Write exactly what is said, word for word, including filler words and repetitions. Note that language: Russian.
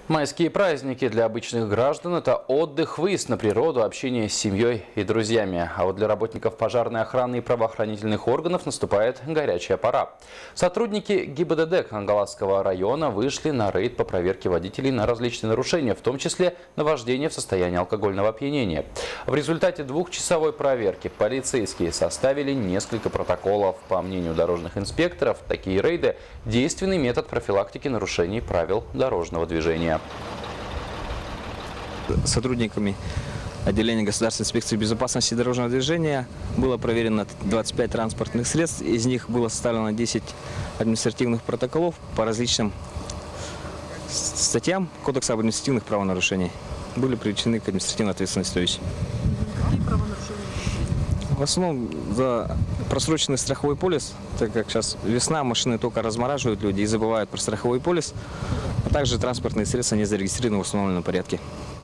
Майские праздники для обычных граждан – это отдых, выезд на природу, общение с семьей и друзьями. А вот для работников пожарной охраны и правоохранительных органов наступает горячая пора. Сотрудники ГИБДД Кангаласского района вышли на рейд по проверке водителей на различные нарушения, в том числе на вождение в состоянии алкогольного опьянения. В результате двухчасовой проверки полицейские составили несколько протоколов. По мнению дорожных инспекторов, такие рейды – действенный метод профилактики нарушений правил дорожного движения. Сотрудниками отделения Государственной инспекции безопасности дорожного движения было проверено двадцать пять транспортных средств. Из них было составлено десять административных протоколов по различным статьям Кодекса об административных правонарушениях. Были привлечены к административной ответственности. То есть. Какие правонарушения? В основном за просроченный страховой полис, так как сейчас весна, машины только размораживают люди и забывают про страховой полис, а также транспортные средства не зарегистрированы в установленном порядке.